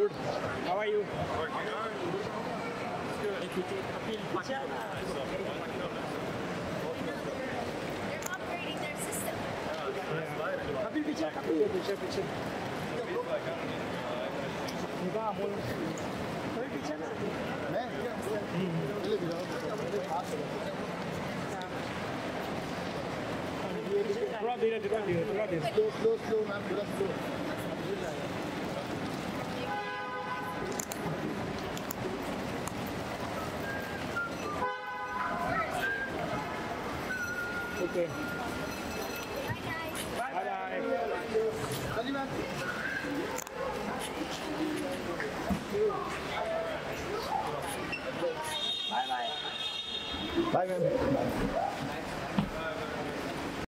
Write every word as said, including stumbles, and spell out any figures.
Good. How are you? They're upgrading their system. Kapil picture, Kapil picture, picture. Diba ako? Kapil picture na. मैं पहले दिखाओ पहले खास थोड़ा धीरे धीरे धीरे थोड़ा धीरे स्लो स्लो स्लो मैम थोड़ा slow okay Hi guys. Bye bye चलिए ma'am bye bye bye ma'am